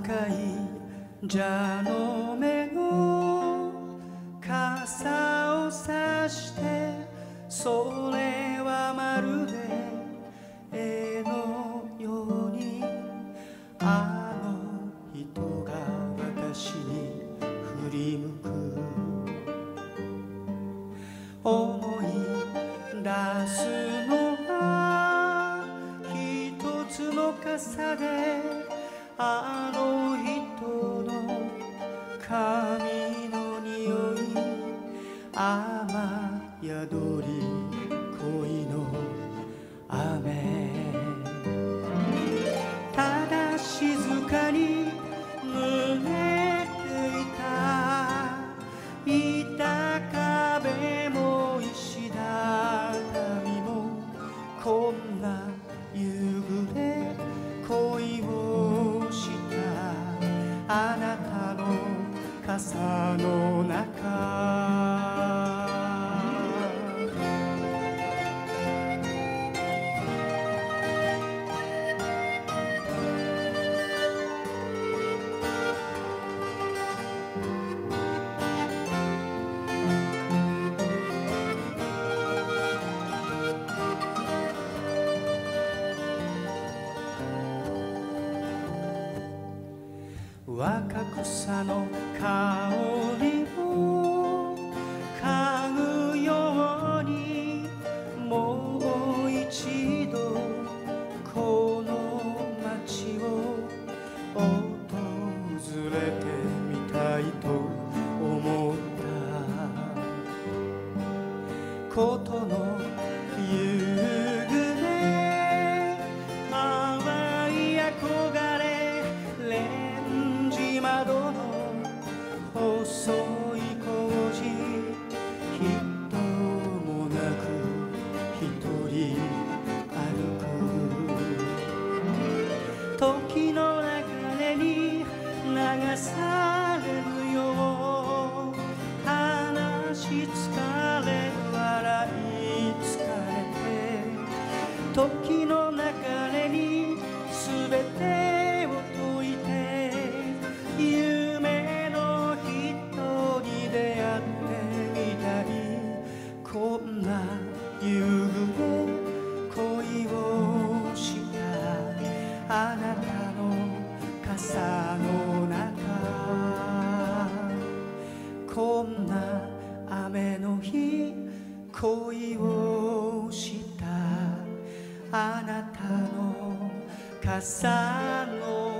赤い蛇の目の傘をさしてそれはまるで絵のようにあの人が私に振り向く思い出すのは一つの傘であの人の髪の匂い雨宿り恋の雨ただ静かに胸ていた板壁も石畳もこんな夕暮れ恋をしたあなたの傘の中若草の香りを嗅ぐようにもう一度この街を訪れてみたいと思ったことの夕暮れ淡い憧れ窓の細い工事人もなく一人歩く時の流れに流されるよ話疲れ笑い疲れて時の流れに全てを解いて夢の人に出会ってみたいこんな夕暮れ恋をしたあなたの傘の中こんな雨の日恋をしたあなたの傘の